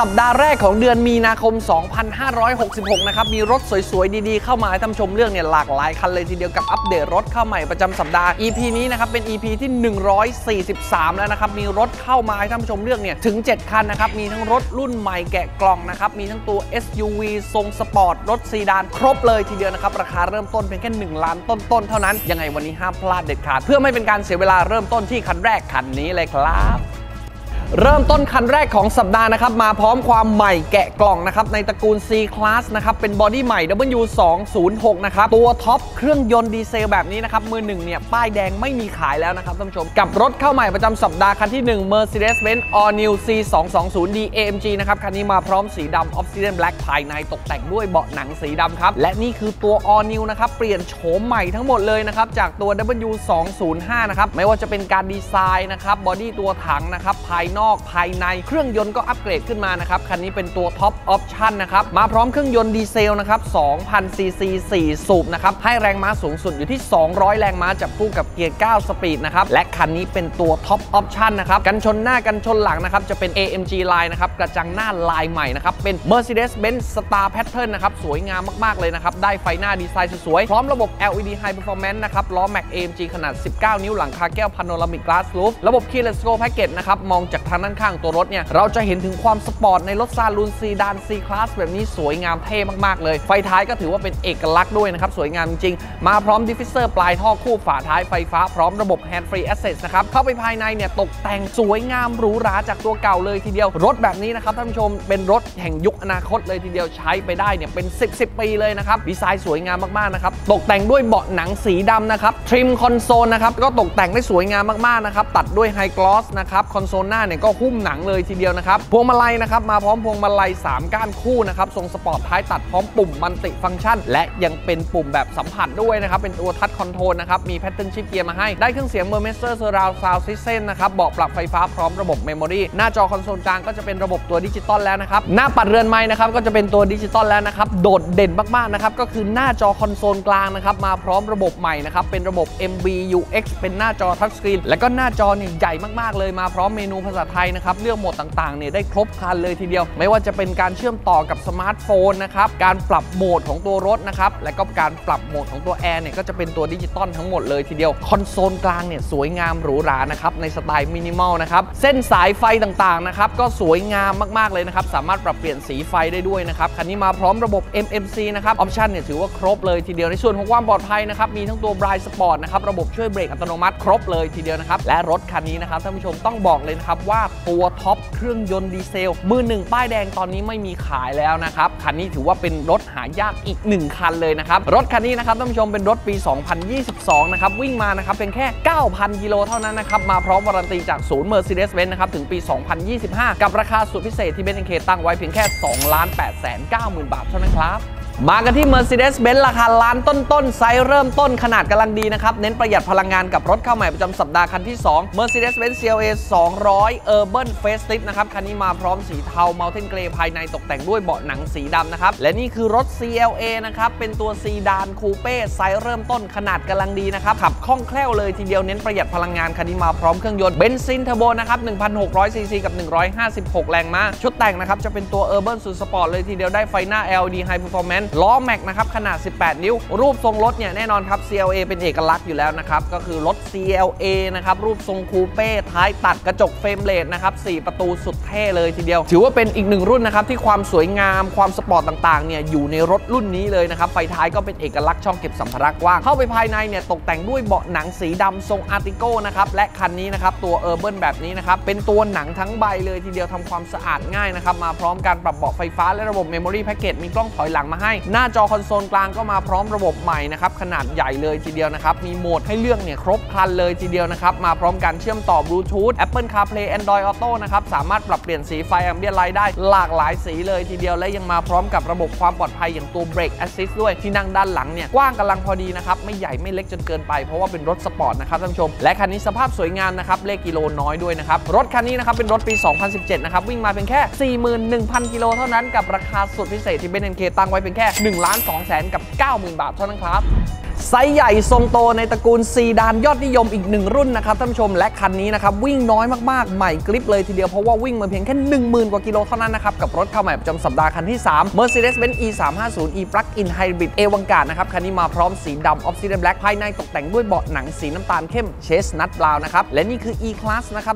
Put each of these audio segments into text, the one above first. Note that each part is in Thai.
สัปดาห์แรกของเดือนมีนาคม 2566 นะครับมีรถสวยๆดีๆเข้ามาให้ท่านชมเรื่องเนี่ยหลากหลายคันเลยทีเดียวกับอัปเดตรถเข้าใหม่ประจำสัปดาห์ EP นี้นะครับเป็น EP ที่ 143 แล้วนะครับมีรถเข้ามาให้ท่านชมเรื่องเนี่ยถึง 7 คันนะครับมีทั้งรถรุ่นใหม่แกะกล่องนะครับมีทั้งตัว SUV ทรงสปอร์ตรถซีดานครบเลยทีเดียวนะครับราคาเริ่มต้นเพียงแค่1 ล้านต้นๆเท่านั้นยังไงวันนี้ห้ามพลาดเด็ดขาดเพื่อไม่เป็นการเสียเวลาเริ่มต้นที่คันแรกคันนี้เลยครับเริ่มต้นคันแรกของสัปดาห์นะครับมาพร้อมความใหม่แกะกล่องนะครับในตระกูล C Class นะครับเป็นบอดี้ใหม่ W206 นะครับตัวท็อปเครื่องยนต์ดีเซลแบบนี้นะครับมือหนึ่งเนี่ยป้ายแดงไม่มีขายแล้วนะครับท่านผู้ชมกับรถเข้าใหม่ประจำสัปดาห์คันที่1 Mercedes-Benz All New C220D AMG นะครับคันนี้มาพร้อมสีดำ Obsidian Black ภายในตกแต่งด้วยเบาะหนังสีดำครับและนี่คือตัว All New นะครับเปลี่ยนโฉมใหม่ทั้งหมดเลยนะครับจากตัว W205 นะครับไม่ว่าจะเป็นการดีไซน์นะครับบอดี้ตัวถังนะครับภายนอกภายในเครื่องยนต์ก็อัปเกรดขึ้นมานะครับคันนี้เป็นตัวท็อปออปชั่นนะครับมาพร้อมเครื่องยนต์ดีเซลนะครับ 2,000 ซีซี 4 สูบนะครับให้แรงม้าสูงสุดอยู่ที่ 200 แรงม้าจับคู่กับเกียร์ 9 สปีดนะครับและคันนี้เป็นตัวท็อปออปชั่นนะครับกันชนหน้ากันชนหลังนะครับจะเป็น AMG Line นะครับกระจังหน้าลายใหม่นะครับเป็น Mercedes-Benz Star Pattern นะครับสวยงามมากๆเลยนะครับได้ไฟหน้าดีไซน์สวยๆพร้อมระบบ LED High Performance นะครับล้อ Max AMG ขนาด 19 นิ้วหลังคาแก้ว Panoramic Glass Roof ระบบ Keyless Go Package นะครับมองจากทางด้านข้างตัวรถเนี่ยเราจะเห็นถึงความสปอร์ตในรถซาลูนซีดาน C Class แบบนี้สวยงามเท่มากๆเลยไฟท้ายก็ถือว่าเป็นเอกลักษณ์ด้วยนะครับสวยงามจริงๆมาพร้อมดิฟฟิวเซอร์ปลายท่อคู่ฝาท้ายไฟฟ้าพร้อมระบบ Hand Free Access นะครับเข้าไปภายในเนี่ยตกแต่งสวยงามหรูหราจากตัวเก่าเลยทีเดียวรถแบบนี้นะครับท่านผู้ชมเป็นรถแห่งยุคอนาคตเลยทีเดียวใช้ไปได้เนี่ยเป็น10 ปีเลยนะครับดีไซน์สวยงามมากๆนะครับตกแต่งด้วยเบาะหนังสีดำนะครับทริมคอนโซลนะครับก็ตกแต่งได้สวยงามมากๆนะครับตัดด้วยไฮกลอสนะครับคอนโซลหน้าเนี่ยก็หุ้มหนังเลยทีเดียวนะครับพวงมาลัยนะครับมาพร้อมพวงมาลัย3ก้านคู่นะครับทรงสปอร์ตท้ายตัดพร้อมปุ่มมัลติฟังก์ชันและยังเป็นปุ่มแบบสัมผัสด้วยนะครับเป็นตัวทัชคอนโทรลนะครับมีแพทเทิร์นชิปเกียร์มาให้ได้เครื่องเสียง Mermester Surround Sound System นะครับเบาะปรับไฟฟ้าพร้อมระบบเมมโมรีหน้าจอคอนโซลกลางก็จะเป็นระบบตัวดิจิตอลแล้วนะครับหน้าปัดเรือนไม้นะครับก็จะเป็นตัวดิจิตอลแล้วนะครับโดดเด่นมากๆนะครับก็คือหน้าจอคอนโซลกลางนะครับมาพร้อมระบบใหม่นะครับเป็นระบบ MBUX เป็นหน้าจอทัชสกรีนและก็หน้าจอเนี่ยใหญ่มากๆเลยมาพร้อมเมนูภาษาไทยนะครับเลือกโหมดต่างๆเนี่ยได้ครบครันเลยทีเดียวไม่ว่าจะเป็นการเชื่อมต่อกับสมาร์ทโฟนนะครับการปรับโหมดของตัวรถนะครับและก็การปรับโหมดของตัวแอร์เนี่ยก็จะเป็นตัวดิจิตอลทั้งหมดเลยทีเดียวคอนโซลกลางเนี่ยสวยงามหรูหรานะครับในสไตล์มินิมอลนะครับเส้นสายไฟต่างๆนะครับก็สวยงามมากๆเลยนะครับสามารถปรับเปลี่ยนสีไฟได้ด้วยนะครับคันนี้มาพร้อมระบบ MMC นะครับออปชั่นเนี่ยถือว่าครบเลยทีเดียวในส่วนของความปลอดภัยนะครับมีทั้งตัว Blind Spot นะครับระบบช่วยเบรกอัตโนมัติครบเลยทีเดียวนะครับและรถคันนี้นะครับท่านผู้ชมต้องบอกเลยนะครับว่าตัวท็อปเครื่องยนต์ดีเซลมือหนึ่งป้ายแดงตอนนี้ไม่มีขายแล้วนะครับคันนี้ถือว่าเป็นรถหายากอีก1คันเลยนะครับรถคันนี้นะครับท่านผู้ชมเป็นรถปี 2022 นะครับวิ่งมานะครับเป็นแค่ 9,000 กิโลเท่านั้นนะครับมาพร้อมวารันตีจากศูนย์ Mercedes-Benz นะครับถึงปี 2025 กับราคาสุดพิเศษที่ Benz&K ตั้งไว้เพียงแค่ 2,890,000 บาทเท่านั้นครับมากันที่ Mercedes-Benz ราคาล้านต้นๆไซส์เริ่มต้นขนาดกำลังดีนะครับเน้นประหยัดพลังงานกับรถเข้าใหม่ประจำสัปดาห์คันที่ 2 Mercedes-Benz CLA 200 Urban Facelift นะครับคันนี้มาพร้อมสีเทา Mountain Grey ภายในตกแต่งด้วยเบาะหนังสีดำนะครับและนี่คือรถ CLA นะครับเป็นตัวซีดานคูเป้ไซส์เริ่มต้นขนาดกำลังดีนะครับขับคล่องแคล่วเลยทีเดียวเน้นประหยัดพลังงานคันนี้มาพร้อมเครื่องยนต์เบนซินเทอร์โบนะครับ 1,600 ซีซีกับ 156 แรงม้าชุดแต่งนะครับจะเป็นตัว Urban สุดสปอร์ตเลยทีเดียวได้ไฟหน้า LED High Performance ล้อแม็กนะครับขนาด 18 นิ้วรูปทรงรถเนี่ยแน่นอนครับ CLA เป็นเอกลักษณ์อยู่แล้วนะครับก็คือรถ CLA นะครับรูปทรงคูเป้ท้ายตัดกระจกเฟรมเลสนะครับ4ประตูสุดเท่เลยทีเดียวถือว่าเป็นอีกหนึ่งรุ่นนะครับที่ความสวยงามความสปอร์ตต่างๆเนี่ยอยู่ในรถรุ่นนี้เลยนะครับไฟท้ายก็เป็นเอกลักษณ์ช่องเก็บสัมภาระกว้างเข้าไปภายในเนี่ยตกแต่งด้วยเบาะหนังสีดำทรงอาร์ติโก้นะครับและคันนี้นะครับตัว Urban แบบนี้นะครับเป็นตัวหนังทั้งใบเลยทีเดียวทำความสะอาดง่ายนะครับมาพร้อมการปรับเบาะไฟฟ้าและระบบ Memory Package มีกล้องถอยหลังมาให้หน้าจอคอนโซลกลางก็มาพร้อมระบบใหม่นะครับขนาดใหญ่เลยทีเดียวนะครับมีโหมดให้เลือกเนี่ยครบครันเลยทีเดียวนะครับมาพร้อมการเชื่อมต่อบลูทูธ Apple CarPlay Android Auto นะครับสามารถปรับเปลี่ยนสีไฟ Ambient Light ได้หลากหลายสีเลยทีเดียวและยังมาพร้อมกับระบบความปลอดภัยอย่างตัว Brake Assist ด้วยที่นั่งด้านหลังเนี่ยกว้างกำลังพอดีนะครับไม่ใหญ่ไม่เล็กจนเกินไปเพราะว่าเป็นรถสปอร์ตนะครับท่านผู้ชมและคันนี้สภาพสวยงามนะครับเลขกิโลน้อยด้วยนะครับรถคันนี้นะครับเป็นรถปี 2017 นะครับวิ่งมาเพียงแค่ 41,000 กิโลเท่านั้นกับราคาสุดพิเศษที่ Benz&K ตั้งไว้เพียงแค่ 1,290,000 บาทเท่านั้นครับไซส์ใหญ่ทรงโตในตระกูลซีดานยอดนิยมอีก1รุ่นนะครับท่านผู้ชมและคันนี้นะครับวิ่งน้อยมากๆใหม่กริบเลยทีเดียวเพราะว่าวิ่งมาเพียงแค่ 10,000 กว่ากิโลเท่านั้นนะครับกับรถเข้าใหม่ประจำสัปดาห์คันที่3 Mercedes-Benz E350e Plug-in Hybrid Avantgarde นะครับคันนี้มาพร้อมสีดำ Obsidian Black ภายในตกแต่งด้วยเบาะหนังสีน้ำตาลเข้ม Chestnut Brown นะครับและนี่คือ E-Class นะครับ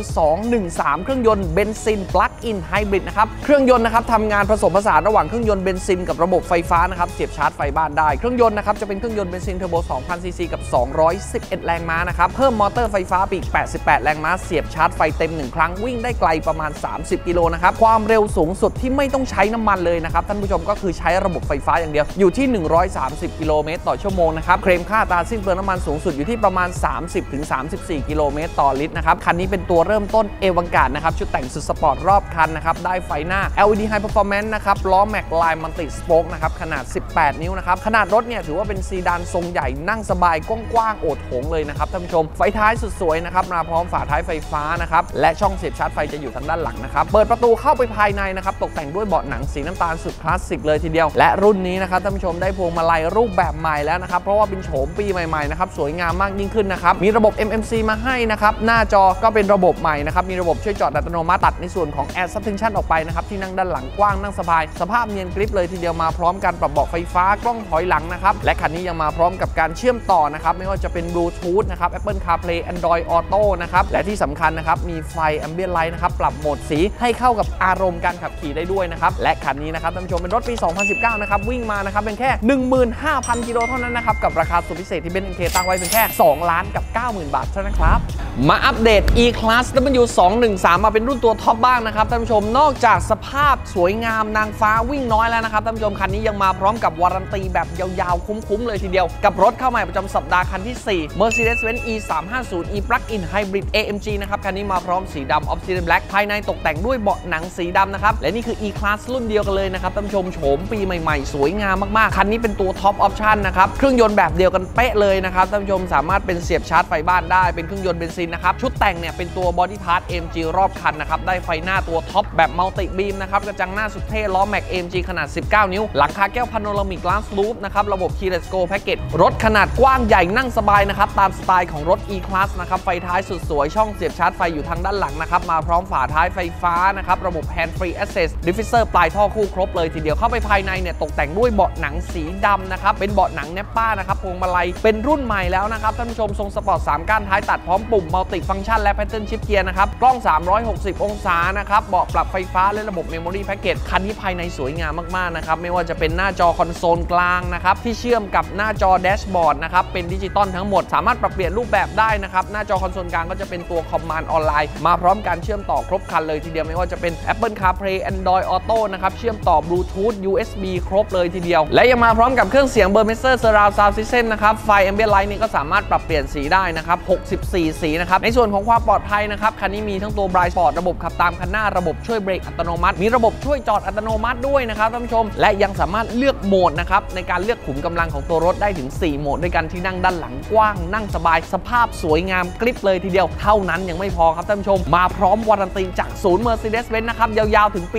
W213 เครื่องยนต์เบนซิน Plug-in Hybrid นะครับเครื่องยนต์นะครับทำงานผสมผสานระหว่างเครื่องยนต์เบนซินกับระบบไฟฟ้านะครับเสียบชาร์จไฟบ้านได้เครื่องยนต์นะครับจะเป็นเครื่องยนต์เบนซินเทอร์โบ 2,000 ซีซีกับ211 แรงม้านะครับเพิ่มมอเตอร์ไฟฟ้าปีก88 แรงม้าเสียบชาร์จไฟเต็ม1ครั้งวิ่งได้ไกลประมาณ30กิโลนะครับความเร็วสูงสุดที่ไม่ต้องใช้น้ำมันเลยนะครับท่านผู้ชมก็คือใช้ระบบไฟฟ้าอย่างเดียวอยู่ที่130กิโลเมตรต่อชั่วโมงนะครับเคลมค่าอัตราสิ้นเปลืองน้ำมันสูงสุดอยู่ที่ประมาณ 30-34 กิโลเมตรต่อลิตรนะครับคันนี้เป็นตัวเริ่มต้นเอวังการ์ดนะครับชุดแต่งสุดสปอร์ตรอบคันนะครับได้ไฟหน้า LED High Performance นะครับล้อแม็กไลน์มัลติสโป๊กนะครับขนาด18นิ้วนะครับขนาดรถเนี่ยถือว่าเป็นซีดานทรงใหญ่นั่งสบายกว้างๆโอดโถงเลยนะครับท่านผู้ชมไฟท้ายสุดสวยนะครับมาพร้อมฝาท้ายไฟฟ้านะครับและช่องเสียบชาร์จไฟจะอยู่ทางด้านหลังนะครับเปิดประตูเข้าไปภายในนะครับตกแต่งด้วยเบาะหนังสีน้ำตาลสุดคลาสสิกเลยทีเดียวและรุ่นนี้นะครับท่านผู้ชมได้พวงมาลัยรูปแบบใหม่แล้วนะครับเพราะว่าเป็นโฉมปีใหม่ๆนะครับสวยงามมากยิ่งขึ้นนะครับมีระบบ MMC มาให้นะครับหน้าจอก็เป็นระบบใหม่นะครับมีระบบช่วยจอดอัตโนมัติตัดในส่วนของ Air Suspension ออกไปนะครับที่นั่งด้านหลังกว้างนั่งสบายสภาพเนียนกริบเลยทีเดียวมาพร้อมกันปรับเบาะไฟฟ้ากล้องถอยหลังนะครับและคันนี้ยังมาพร้อมกับการเชื่อมต่อนะครับไม่ว่าจะเป็น Bluetooth นะครับ Apple CarPlay Android Auto นะครับและที่สำคัญนะครับมีไฟ Ambient Light นะครับปรับโหมดสีให้เข้ากับอารมณ์การขับขี่ได้ด้วยนะครับและคันนี้นะครับท่านผู้ชมเป็นรถปี 2019 นะครับวิ่งมานะครับเป็นแค่ 15,000 กิโลเท่านั้นนะครับกับราคาสุดพิเศษที่เบนซ์ NK ตั้งไว้เป็นแค่ 2,990,000 บาทเท่านั้นครับมาอัปเดต E-Class W213 มาเป็นรุ่นตัวท็อปบ้างนะครับท่านผู้ชมนอกจากสภาพสวยงามนางฟ้าวิ่งน้อยแล้วนะครับท่านผู้ชมคันนี้ยังมาพร้อมกับวารันตีแบบยาวๆคุ้มๆเลยทีเดียวกับรถเข้าใหม่ประจำสัปดาห์คันที่ 4 Mercedes-Benz E350e Plug-in Hybrid AMG นะครับคันนี้มาพร้อมสีดำ Obsidian Black ภายในตกแต่งด้วยเบาะหนังสีดำนะครับและนี่คือ E-Class รุ่นเดียวกันเลยนะครับท่านผู้ชมโฉมปีใหม่ๆสวยงามมากๆคันนี้เป็นตัวท็อปออปชั่นนะครับเครื่องยนต์แบบเดียวกันเป๊ะเลยนะครับท่านผู้ชมสามารถเป็นเสียบชาร์จไฟบ้านได้เป็นเครื่องยนต์เบนซินนะครับชุดแต่งเนี่ยเป็นตัวบอดี้พาร์ท AMG รอบคันนะครับได้ไฟหน้าตัวท็อปแบบมัลติบีมนะครับกระจังหน้าสุดเท่ล้อแม็ก AMG ขนาด19นิ้วหลังคาแก้วพาโนรามิก Glass Roof นะครับระบบ Keyless Go Package รถขนาดกว้างใหญ่นั่งสบายนะครับตามสไตล์ของรถ E-Class นะครับไฟท้ายสุดสวยช่องเสียบชาร์จไฟอยู่ทางด้านหลังนะครับมาพร้อมฝาท้ายไฟฟ้านะครับระบบ Hand Free Access Diffuser ปลายท่อคู่ครบเลยทีเดียวเข้าไปภายในเนี่ยตกแต่งด้วยเบาะหนังสีดำนะครับเป็นเบาะหนังเนปป้านะครับพวงมาลัยเป็นรุ่นใหม่แล้วนะครับท่านผู้ชมทรงสปอร์ต3ก้านท้ายตัดพร้อมปุ่มมัลติฟังก์ชันและ Pattern Shift Gear นะครับกล้อง360องศานะครับเบาะปรับไฟฟ้าและระบบ Memory Package คันนี้ภายในสวยงามมากๆนะครับไม่ว่าจะเป็นหน้าจอคอนโซลกลางนะครับที่เชื่อมกับหน้าจอแดชบอร์ดนะครับเป็นดิจิตอลทั้งหมดสามารถปรับเปลี่ยนรูปแบบได้นะครับหน้าจอคอนโซลกลางก็จะเป็นตัวคอมมานด์ออนไลน์มาพร้อมการเชื่อมต่อครบคันเลยทีเดียวไม่ว่าจะเป็น Apple CarPlay Android Auto นะครับเชื่อมต่อ Bluetooth USB ครบเลยทีเดียวและยังมาพร้อมกับเครื่องเสียง Burmester Surround Sound System นะครับไฟ Ambient Light นี่ก็สามารถปรับเปลี่ยนสีได้นะครับ64สีนะครับในส่วนของความปลอดภัยนะครับคันนี้มีทั้งตัว Blind Spot ระบบขับตามคันหน้าระบบช่วยเบรกอัตโนมัติมีระบบช่วยจอดอัตโนมัติด้วยนะครับท่านผู้ชมและยังสามารถเลือกโหมดนะครับในการเลือกขุมกำลังของตัวรถได้ถึง4โหมดด้วยกันที่นั่งด้านหลังกว้างนั่งสบายสภาพสวยงามกริบเลยทีเดียวเท่านั้นยังไม่พอครับท่านผู้ชมมาพร้อมวารันตีจากศูนย์ Mercedes-Benz นะครับยาวๆถึงปี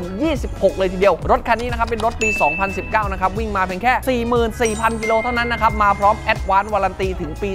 2026 เลยทีเดียวรถคันนี้นะครับเป็นรถปี 2019 นะครับวิ่งมาเพียงแค่ 44,000 กิโลเท่านั้นนะครับมาพร้อม Advanced Warranty ถึงปี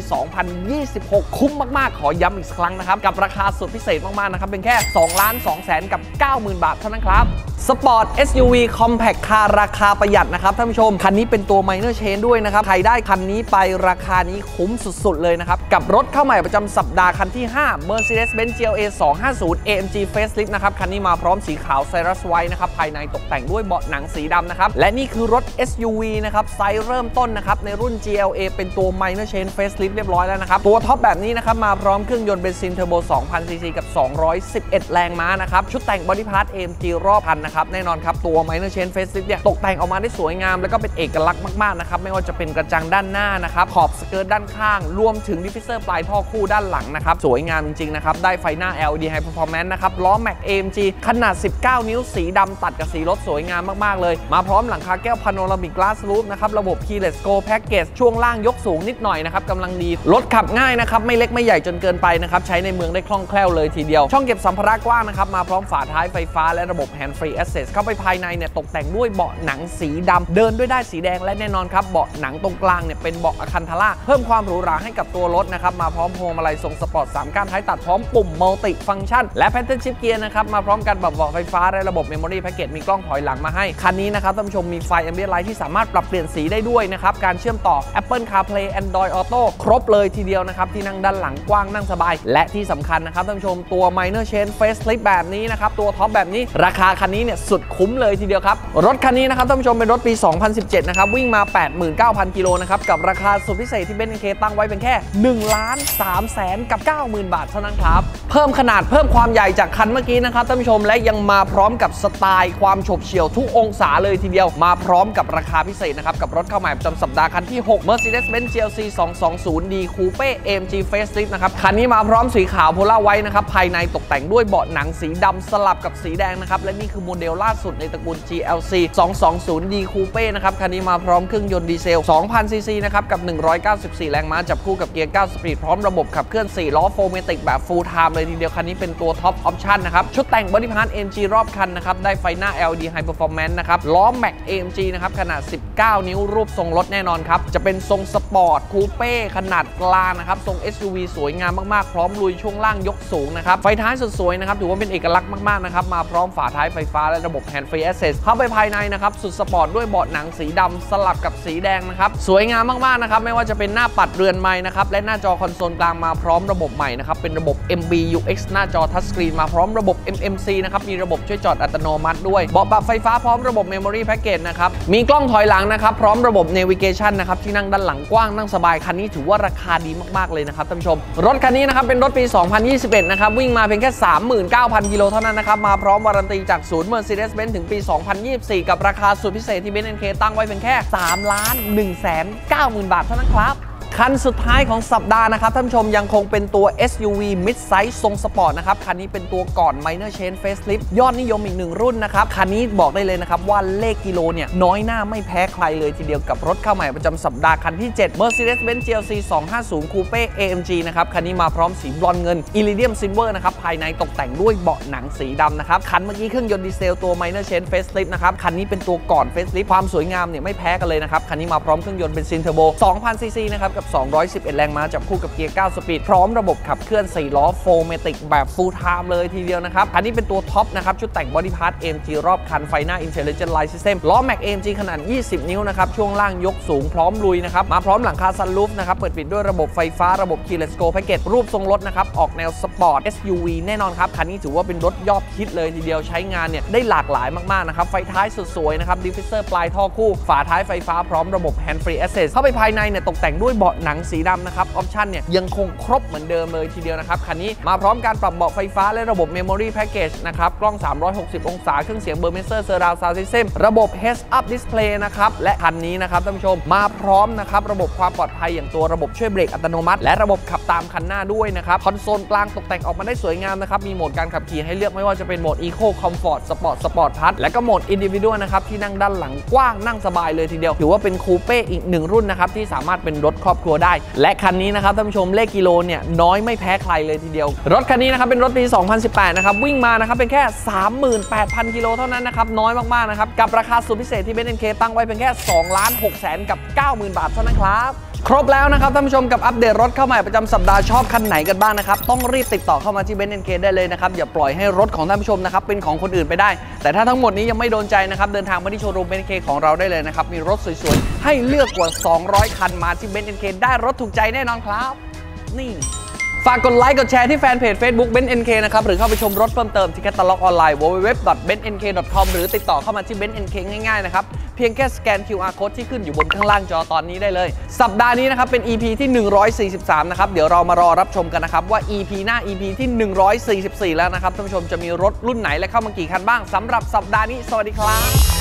2026 คุ้มมากๆขอย้ำอีกครั้งนะครับกับราคาสุดพิเศษมากๆนะครับเป็นแค่ 2,290,000 บาทเท่านั้นครับสปอร์ต SUV Compact Car ราคาประหยัดนะครับท่านผู้ชมคันนี้เป็นตัว Minor Change ด้วยนะครับใครได้คันนี้ไปราคานี้คุ้มสุดๆเลยนะครับกับรถเข้าใหม่ประจำสัปดาห์คันที่ 5 Mercedes-Benz GLA 250 AMG Facelift นะครับคันนี้มาพร้อมสีขาว Cyrus White นะครับภายในตกแต่งด้วยเบาะหนังสีดำนะครับและนี่คือรถ SUV นะครับไซส์เริ่มต้นนะครับในรุ่น GLA เป็นตัว Minor Change Facelift เรียบร้อยแล้วนะครับตัวท็อปแบบนี้นะครับมาพร้อมเครื่องยนต์เบนซินเทอร์โบ 2,000 ซีซีกับ211 แรงม้านะครับชุดแต่ง Body Part AMG รอบคันนะครับแน่นอนครับตัว Minor Change Facelift เนี่ยตกแต่งออกมาได้สวยงามแล้วก็เป็นเอกลักษณ์มากๆนะครับไม่ว่าจะเป็นกระจังด้านหน้านะครับขอบสเกิร์ตด้านข้างรวมถึงดิฟฟิวเซอร์ปลายท่อคู่ด้านหลังนะครับสวยงามจริงๆนะครับได้ไฟหน้า LED High Performance นะครับล้อ Max AMG ขนาด19นิ้วสีดำตัดกับสีรถสวยงามมากๆเลยมาพร้อมหลังคาแก้ว Panoramic Glass Roof นะครับระบบ Keyless Go Package ช่วงล่างยกสูงนิดหน่อยนะครับกำลังดีรถขับง่ายนะครับไม่เล็กไม่ใหญ่จนเกินไปนะครับใช้ในเมืองได้คล่องแคล่วเลยทีเดียวช่องเก็บสัมภาระกว้างนะครับมาพร้อมฝาท้ายไฟฟ้าและระบบ Hand Free Access เข้าไปภายในเนี่ยตกแต่งด้วยเบาะหนังสีดำเดินด้วยได้สีแดงและแน่นอนครับเบาะหนังตรงกลางเนี่ยเป็นเบาะอะคันทาร่าเพิ่มความหรูหราให้กับตัวรถนะครับมาพร้อมพวงมาลัยทรงสปอร์ต3ก้านท้ายตัดพร้อมปุ่มมัลติฟังก์ชันและแพทเทิร์นชิฟเกียร์นะครับมาพร้อมกันแบบเบาะไฟฟ้าและระบบเมมโมรี่แพ็กเกจมีกล้องถอยหลังมาให้คันนี้นะครับท่านผู้ชมมีไฟ Ambient Light ที่สามารถปรับเปลี่ยนสีได้ด้วยนะครับการเชื่อมต่อ Apple CarPlay Android Auto ครบเลยทีเดียวนะครับที่นั่งด้านหลังกว้างนั่งสบายและที่สำคัญนะครับท่านผู้ชมตัว Minor Change Facelift แบบนี้นะครับตัวท็อปแบบนี้ราคาคันนี้เนี่ยสุดคุ้มเลยทีเดียวครับรถคันนี้นะครับท่านผู้ชมเป็นรถปี 2017 นะครับวิ่งมา 89,000 กิโลนะครับกับราคาสุดพิเศษที่ BenZตั้งไว้เป็นแค่ 1,390,000 บาทเท่านั้นครับเพิ่มขนาดเพิ่มความใหญ่จากคันเมื่อกี้นะครับท่านผู้ชมและยังมาพร้อมกับสไตล์ความโฉบเฉี่ยวทุกองศาเลยทีเดียวมาพร้อมกับราคาพิเศษนะครับกับรถเข้าใหม่ประจำสัปดาห์คันที่ 6 Mercedes-Benz GLC 220D Coupe AMG Facelift นะครับคันนี้มาพร้อมสีขาวโพล่าไว้นะครับภายในตกแต่งด้วยเบาะหนังสีดำสลับกับสีแดงนะครับและนี่คือโมเดลล่าสุดในตระกูล GLC 220D Coupe นะครับคันนี้มาพร้อมเครื่องยนต์ดีเซล 2,000 ซีซีนะครับกับ194 แรงม้าจับคู่กับเกียร์ 9 สปีดพร้อมระบบขับเคลื่อน4ล้อ4MATIC แบบ Full Time เลยทีเดียวคันนี้เป็นตัวท็อปออปชั่นนะครับชุดแต่งบอดี้พาร์ท AMG รอบคันนะครับได้ไฟหน้า LED High Performance นะครับล้อแม็ก AMG นะครับขนาด19 นิ้วรูปทรงรถแน่นอนครับจะเป็นทรงสปอร์ตคูเป้ขนาดกลางนะครับทรง SUV สวยงามมากๆพร้อมลุยช่วงล่างยกสูงนะครับไฟท้ายสุดสวยนะครับถือว่าเป็นเอกลักษณ์มากๆนะครับมาพร้อมฝาท้ายไฟฟ้าและระบบ Hand Free Access เข้าไปภายในนะครับสุดสปอร์ตด้วยเบาะหนังสีดำสลับกับสีแดงนะครับสวยงามมากๆนะครับไม่ว่าจะเป็นหน้าปัดเรือนไม้นะครับและหน้าจอคอนโซลกลางมาพร้อมระบบใหม่นะครับเป็นระบบ MBUX หน้าจอทัชสกรีนมาพร้อมระบบ MMC นะครับมีระบบช่วยจอดอัตโนมัติด้วยเบาะปรับไฟฟ้าพร้อมระบบ Memory Package นะครับมีกล้องถอยหลังนะครับพร้อมระบบ Navigation นะครับที่นั่งด้านหลังกว้างนั่งสบายคันนี้ถือว่าราคาดีมากๆเลยนะครับท่านผู้ชมรถคันนี้นะครับเป็นรถปี 2021 นะครับวิ่งมาเพียงแค่ 39,000 กิโลเท่านั้นนะครับมาพร้อมวารันตีจากศูนย์ Mercedes-Benz ถึงปี 2024 กับราคาสุดพิเศษที่ BenZตั้งไว้เป็นแค่ 3,190,000 บาทเท่านั้นครับคันสุดท้ายของสัปดาห์นะครับท่านผู้ชมยังคงเป็นตัว SUV Mid Size ทรงสปอร์ตนะครับคันนี้เป็นตัวก่อน Minor Change Facelift ยอดนิยมอีกหนึ่งรุ่นนะครับคันนี้บอกได้เลยนะครับว่าเลขกิโลเนี่ยน้อยหน้าไม่แพ้ใครเลยทีเดียวกับรถเข้าใหม่ประจำสัปดาห์คันที่ 7 Mercedes-Benz GLC 250 Coupe AMG นะครับคันนี้มาพร้อมสีบลอนด์เงิน Iridium Silver นะครับภายในตกแต่งด้วยเบาะหนังสีดำนะครับคันเมื่อกี้เครื่องยนต์ดีเซลตัว Minor Change Facelift นะครับคันนี้เป็นตัวก่อน Facelift ความสวยงามเนี่ยไม่แพ้กันเลยนะครับคันนี้มาพร้อมเครื่องยนต์เบนซินเทอร์โบ 2,000 ซีซีนะครับกับ211 แรงม้าจับคู่กับเกียร์ 9 สปีดพร้อมระบบขับเคลื่อน4ล้อ4MATIC แบบ Full Time เลยทีเดียวนะครับคันนี้เป็นตัวท็อปนะครับชุดแต่งบอดี้พาร์ท AMG รอบคันไฟหน้า Intelligent Light System ล้อแม็ก AMG ขนาด20 นิ้วนะครับช่วงล่างยกสูงพร้อมลุยนะครับมาพร้อมหลังคาซันรูฟนะครับเปิดปิดด้วยระบบไฟฟ้าระบบ Keyless Go Package รูปทรงรถนะครับออกแนวสปอร์ต SUV แน่นอนครับคันนี้ถือว่าเป็นรถยอดฮิตเลยทีเดียวใช้งานเนี่ยได้หลากหลายมากๆนะครับไฟท้ายสุดสวยนะครับดิฟฟิวเซอร์ปลายท่อคู่ฝาท้ายไฟฟ้าพร้อมระบบ Hand Free Access เข้าไปภายในเนี่ยตกแต่งด้วยเบาะหนังสีดำนะครับออปชั่นเนี่ยยังคงครบเหมือนเดิมเลยทีเดียวนะครับคันนี้มาพร้อมการปรับเบาะไฟฟ้าและระบบ Memory Package นะครับกล้อง360องศาเครื่องเสียง Burmester Surround Sound System ระบบ Heads Up Display นะครับและคันนี้นะครับท่านผู้ชมมาพร้อมนะครับระบบความปลอดภัยอย่างตัวระบบช่วยเบรกอัตโนมัติและระบบขับตามคันหน้าด้วยนะครับคอนโซลกลางตกแต่งออกมาได้สวยงามนะครับมีโหมดการขับขี่ให้เลือกไม่ว่าจะเป็นโหมด Eco Comfort Sport Sport Plus และก็โหมด Individual นะครับที่นั่งด้านหลังกว้างนั่งสบายเลยทีเดียวถือว่าเป็นคูเป้อีกหนึ่งรุ่นนะครับที่สามารถเป็นรถครอบครัวได้และคันนี้นะครับท่านผู้ชมเลขกิโลเนี่ยน้อยไม่แพ้ใครเลยทีเดียวรถคันนี้นะครับเป็นรถปี 2018 นะครับวิ่งมานะครับเป็นแค่ 38,000 กิโลเท่านั้นนะครับน้อยมากๆนะครับกับราคาสุดพิเศษที่ BenZตั้งไว้เป็นแค่ 2,690,000 บาทเท่านั้นครับครบแล้วนะครับท่านผู้ชมกับอัปเดตรถเข้าใหม่ประจำสัปดาห์ชอบคันไหนกันบ้างนะครับต้องรีบติดต่อเข้ามาที่ BenZได้เลยนะครับอย่าปล่อยให้รถของท่านผู้ชมนะครับเป็นของคนอื่นไปได้แต่ถ้าทั้งหมดนี้ยังไม่โดนใจนะครับเดินทางมาที่โชว์รูม BenZของเราได้เลยนะครับมีรถสวยๆให้เลือกกว่า200คันมาที่ BenZได้รถถูกใจแน่นอนครับนี่ฝากกดไลค์กดแชร์ที่แฟนเพจ Facebook BenZนะครับหรือเข้าไปชมรถเพิ่มเติมที่แคตตาล็อกออนไลน์ www.benzk.com หรือติดต่อเข้ามาที่ BenZง่ายๆนะครับเพียงแค่สแกน QR Code ที่ขึ้นอยู่บนข้างล่างจอตอนนี้ได้เลยสัปดาห์นี้นะครับเป็น EP ที่143นะครับเดี๋ยวเรามารอรับชมกันนะครับว่า EP หน้า EP ที่144แล้วนะครับท่านผู้ชมจะมีรถรุ่นไหนและเข้ามากี่คันบ้างสำหรับสัปดาห์นี้สวัสดีครับ